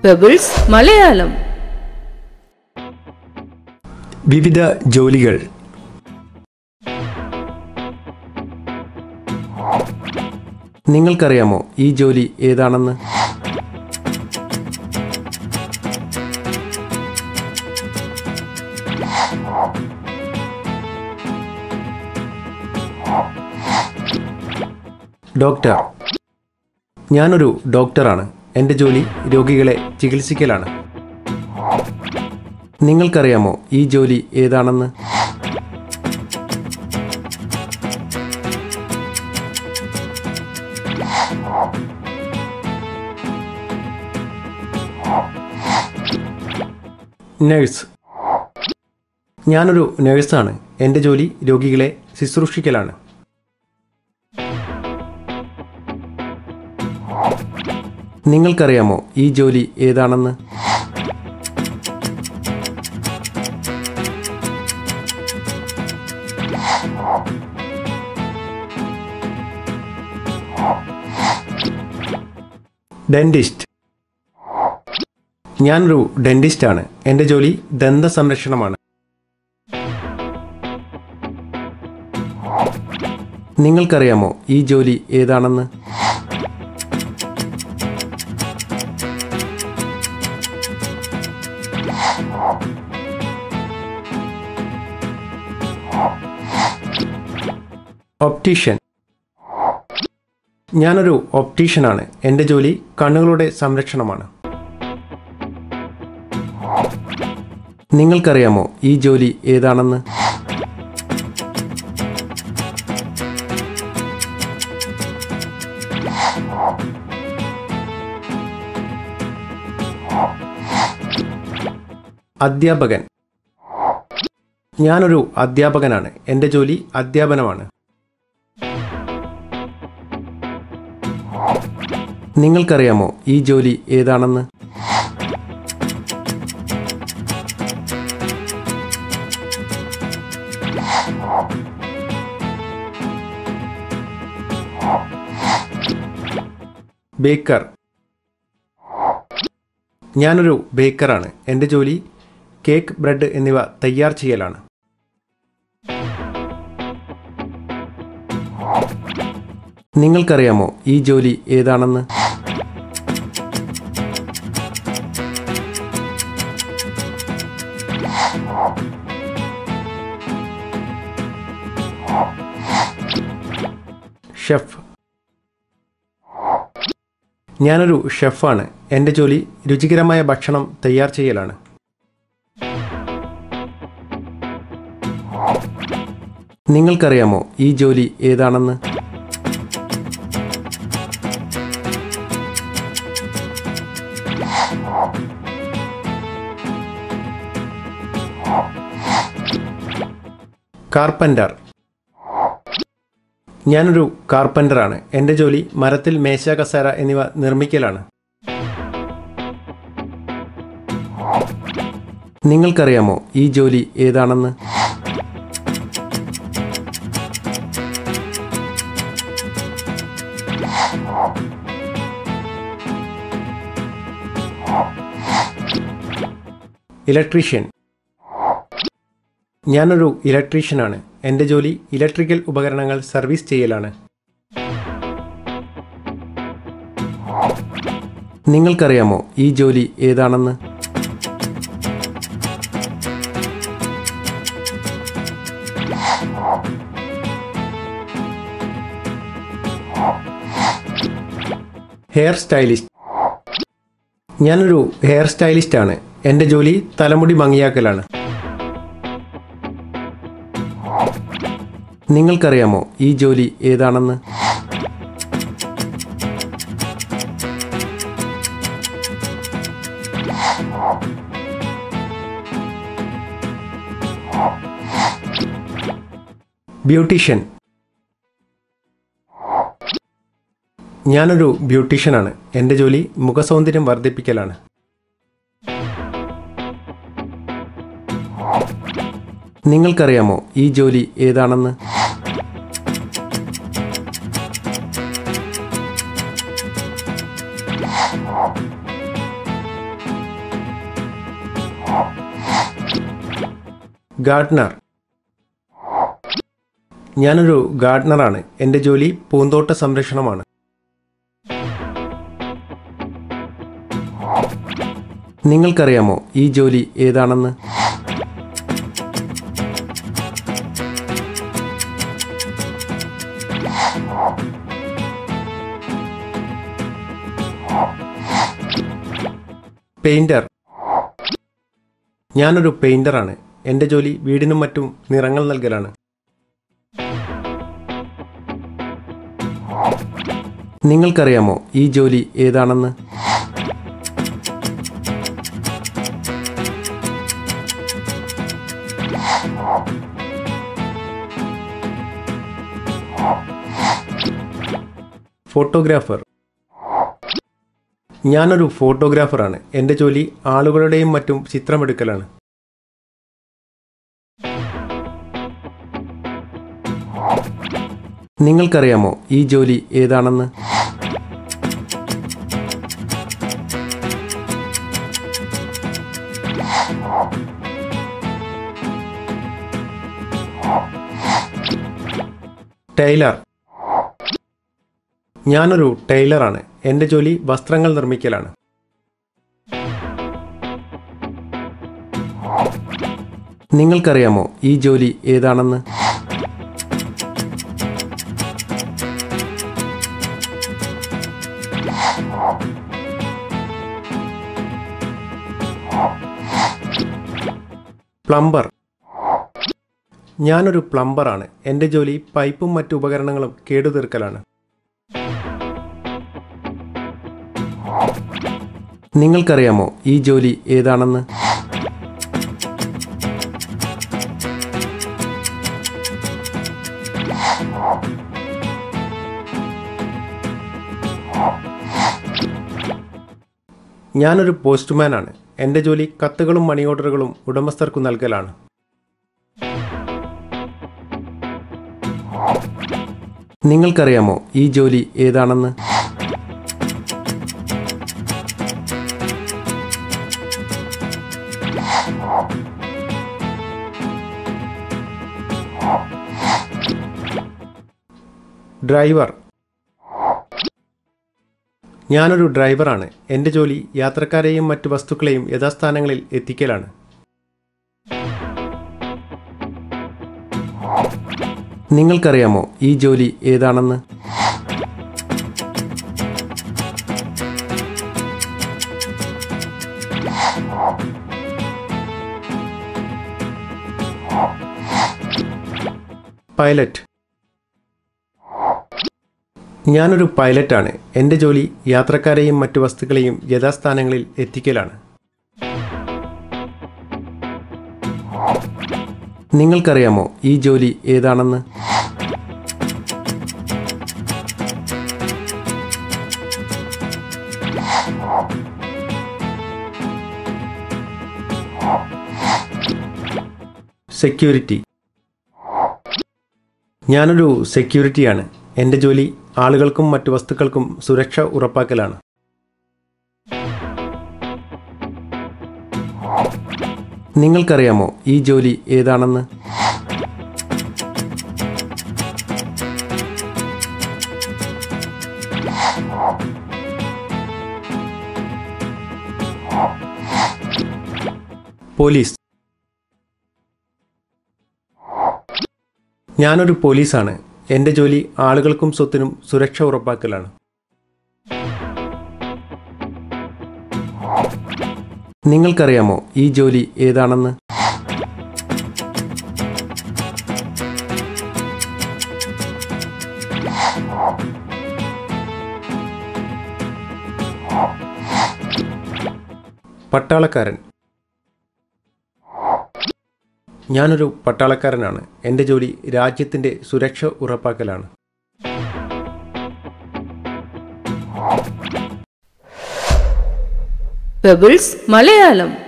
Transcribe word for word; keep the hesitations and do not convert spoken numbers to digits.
Pebbles Malayalam. വിവിധ ജോലികൾ. നിങ്ങൾക്കറിയാമോ ഈ ജോലി ഏതാണെന്ന്? ഡോക്ടർ. ഞാനൊരു ഡോക്ടറാണ്. എൻ്റെ ജോലി രോഗികളെ ചികിത്സിക്കലാണ്. നിങ്ങൾക്കറിയാമോ ഈ ജോലി ഏതാണെന്ന്? നഴ്സ്. ഞാനൊരു നഴ്സാണ്. എൻ്റെ ജോലി രോഗികളെ ശുശ്രൂഷിക്കലാണ്. നിങ്ങൾക്കറിയാമോ ഈ ജോലി ഏതാണെന്ന്? ഡെന്റിസ്റ്റ്. ഞാനൊരു ഡെന്റിസ്റ്റാണ്. എൻ്റെ ജോലി ദന്ത സംരക്ഷണമാണ്. നിങ്ങൾക്കറിയാമോ ഈ ജോലി ഏതാണെന്ന്? ഒപ്റ്റീഷ്യൻ. ഞാനൊരു ഒപ്റ്റീഷ്യനാണ്. എൻ്റെ ജോലി കണ്ണുകളുടെ സംരക്ഷണമാണ്. നിങ്ങൾക്കറിയാമോ ഈ ജോലി ഏതാണെന്ന്? അധ്യാപകൻ. ഞാനൊരു അധ്യാപകനാണ്. എൻ്റെ ജോലി അധ്യാപനമാണ്. നിങ്ങൾക്കറിയാമോ ഈ ജോലി ഏതാണെന്ന്? ബേക്കർ. ഞാനൊരു ബേക്കറാണ്. എൻ്റെ ജോലി കേക്ക്, ബ്രെഡ് എന്നിവ തയ്യാർ ചെയ്യലാണ്. നിങ്ങൾക്കറിയാമോ ഈ ജോലി ഏതാണെന്ന്? ഷെഫ്. ഞാനൊരു ഷെഫാണ്. എൻ്റെ ജോലി രുചികരമായ ഭക്ഷണം തയ്യാർ ചെയ്യലാണ്. നിങ്ങൾക്കറിയാമോ ഈ ജോലി ഏതാണെന്ന്? കാർപ്പൻ്റർ. ഞാനൊരു കാർപ്പൻ്ററാണ്. എൻ്റെ ജോലി മരത്തിൽ മേശ, കസേര എന്നിവ നിർമ്മിക്കലാണ്. നിങ്ങൾക്കറിയാമോ ഈ ജോലി ഏതാണെന്ന്? ഇലക്ട്രീഷ്യൻ. ഞാനൊരു ഇലക്ട്രീഷ്യനാണ്. എൻ്റെ ജോലി ഇലക്ട്രിക്കൽ ഉപകരണങ്ങൾ സർവീസ് ചെയ്യലാണ്. നിങ്ങൾക്കറിയാമോ ഈ ജോലി ഏതാണെന്ന്? Hair stylist. ഞാനൊരു ഹെയർ സ്റ്റൈലിസ്റ്റാണ്. എൻ്റെ ജോലി തലമുടി ഭംഗിയാക്കലാണ്. നിങ്ങൾക്കറിയാമോ ഈ ജോലി ഏതാണെന്ന്? ബ്യൂട്ടീഷ്യൻ. ഞാനൊരു ബ്യൂട്ടീഷ്യനാണ്. എൻ്റെ ജോലി മുഖസൗന്ദര്യം വർദ്ധിപ്പിക്കലാണ്. നിങ്ങൾക്കറിയാമോ ഈ ജോലി ഏതാണെന്ന്? ഗാർഡനർ. ഞാനൊരു ഗാർഡനറാണ്. എൻ്റെ ജോലി പൂന്തോട്ട സംരക്ഷണമാണ്. നിങ്ങൾക്കറിയാമോ ഈ ജോലി ഏതാണെന്ന്? പെയിന്റർ. ഞാനൊരു പെയിന്ററാണ്. എൻ്റെ ജോലി വീടിനും മറ്റും നിറങ്ങൾ നൽകലാണ്. നിങ്ങൾക്കറിയാമോ ഈ ജോലി ഏതാണെന്ന്? ഫോട്ടോഗ്രാഫർ. ഞാനൊരു ഫോട്ടോഗ്രാഫറാണ്. എൻ്റെ ജോലി ആളുകളുടെയും മറ്റും ചിത്രമെടുക്കലാണ്. നിങ്ങൾക്കറിയാമോ ഈ ജോലി ഏതാണെന്ന്? ടൈലർ. ഞാനൊരു ടൈലറാണ്. എൻ്റെ ജോലി വസ്ത്രങ്ങൾ നിർമ്മിക്കലാണ്. നിങ്ങൾക്കറിയാമോ ഈ ജോലി ഏതാണെന്ന്? പ്ലംബർ. ഞാനൊരു പ്ലംബറാണ്. എൻ്റെ ജോലി പൈപ്പും മറ്റു ഉപകരണങ്ങളും കേടുതീർക്കലാണ്. നിങ്ങൾക്കറിയാമോ ഈ ജോലി ഏതാണെന്ന്? ഞാനൊരു പോസ്റ്റ്മാനാണ്. എൻ്റെ ജോലി കത്തുകളും മണി ഓർഡറുകളും ഉടമസ്ഥർക്കു നൽകലാണ്. നിങ്ങൾക്കറിയാമോ ഈ ജോലി ഏതാണെന്ന്? ഡ്രൈവർ. ഞാനൊരു ഡ്രൈവറാണ്. എൻ്റെ ജോലി യാത്രക്കാരെയും മറ്റു വസ്തുക്കളെയും യഥാസ്ഥാനങ്ങളിൽ എത്തിക്കലാണ്. നിങ്ങൾക്കറിയാമോ ഈ ജോലി ഏതാണെന്ന്? പൈലറ്റ്. ഞാനൊരു പൈലറ്റാണ്. എൻ്റെ ജോലി യാത്രക്കാരെയും മറ്റു വസ്തുക്കളെയും യഥാസ്ഥാനങ്ങളിൽ എത്തിക്കലാണ്. നിങ്ങൾക്കറിയാമോ ഈ ജോലി ഏതാണെന്ന്? സെക്യൂരിറ്റി. ഞാനൊരു സെക്യൂരിറ്റിയാണ്. എൻ്റെ ജോലി ആളുകൾക്കും മറ്റു വസ്തുക്കൾക്കും സുരക്ഷ ഉറപ്പാക്കലാണ്. നിങ്ങൾക്കറിയാമോ ഈ ജോലി ഏതാണെന്ന്? പോലീസ്. ഞാനൊരു പോലീസാണ്. എൻ്റെ ജോലി ആളുകൾക്കും സ്വത്തിനും സുരക്ഷ ഉറപ്പാക്കലാണ്. നിങ്ങൾക്കറിയാമോ ഈ ജോലി ഏതാണെന്ന്? പട്ടാളക്കാരൻ. ഞാനൊരു പട്ടാളക്കാരനാണ്. എൻ്റെ ജോലി രാജ്യത്തിൻ്റെ സുരക്ഷ ഉറപ്പാക്കലാണ്. പെബിൾസ് മലയാളം.